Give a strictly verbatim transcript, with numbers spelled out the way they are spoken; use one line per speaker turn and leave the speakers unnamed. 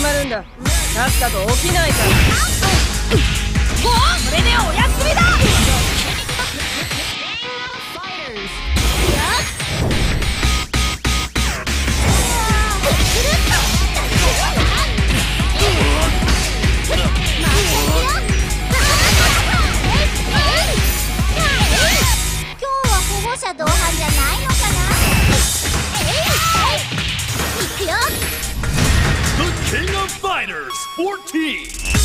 まるんだ。さっさと起きないか。
もうそれでお休みだ。
今日は保護者同伴じゃないのかな。行くよ。
The King of Fighters fourteen.